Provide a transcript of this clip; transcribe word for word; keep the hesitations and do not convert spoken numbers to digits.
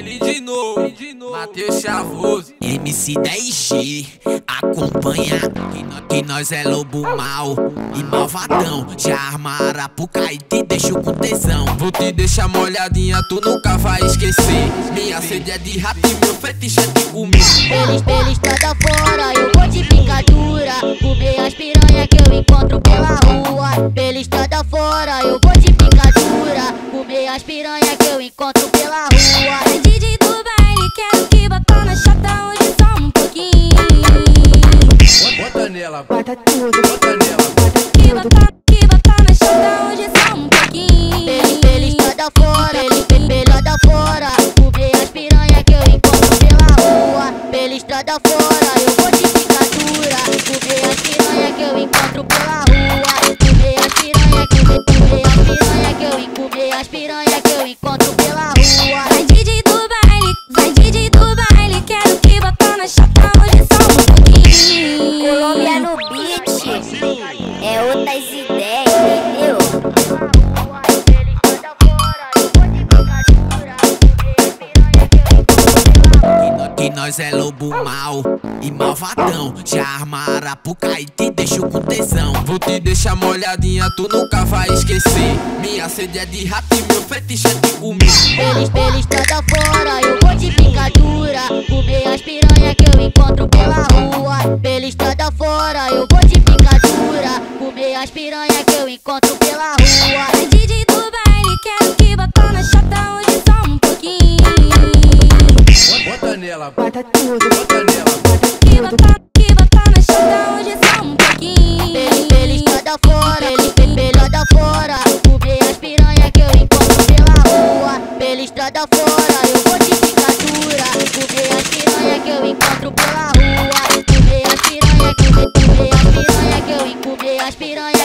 E de novo, de novo, Matheus Chavoso, M C dez G, acompanha que nós, que nós é lobo mal e malvadão. Já arma arapuca e te deixo com tesão. Vou te deixar molhadinha, tu nunca vai esquecer. Minha sede é de rato e meu fetiche é de comer. Pelos, pelos estrada fora, eu vou de picadura. Comer as piranha que eu encontro pela rua. Pela estrada fora, eu vou de picadura. Comer as piranha que eu encontro pela rua. É D J do baile, quero que bota na chata hoje só um pouquinho. Bota nela, Bota tudo, bota nela. Que bota, que bota na chata hoje só um pouquinho. Pela, pela estrada fora, pela, pela estrada fora. Comer as piranha que eu encontro pela rua. Pela estrada fora, eu vou de picadura. Comer as piranha que eu encontro pela rua. Comer as piranha que eu comer as piranha que eu comer as piranha que eu encontro pela rua. Vai D J do baile, vai D J do baile, quero que bota na chata hoje só um pouquinho. Colômbia no beat, é outras ideias, entendeu? Que nós é lobo mal e malvadão. Já arma arapuca e te deixo com tesão. Vou te deixar molhadinha, tu nunca vai esquecer. Minha sede é de rato e meu fetiche é de comer. Pela, pela estrada fora, eu vou de picadura. Comer as piranha que eu encontro pela rua. Pela estrada fora, eu vou de picadura. Comer as piranha que eu encontro pela rua. Vai D J do baile, quero que bota na chata hoje só um pouquinho. Bota nela, bota tudo, bota nela. Que bota, que bota na chata hoje só um pouquinho. Pela, pela estrada fora, pela, pela estrada fora. Comer as piranha que eu encontro pela rua. Pela estrada fora, eu vou de picadura. Comer as piranha que eu encontro pela rua. Comer as piranha que eu comer as piranha que eu comer as piranha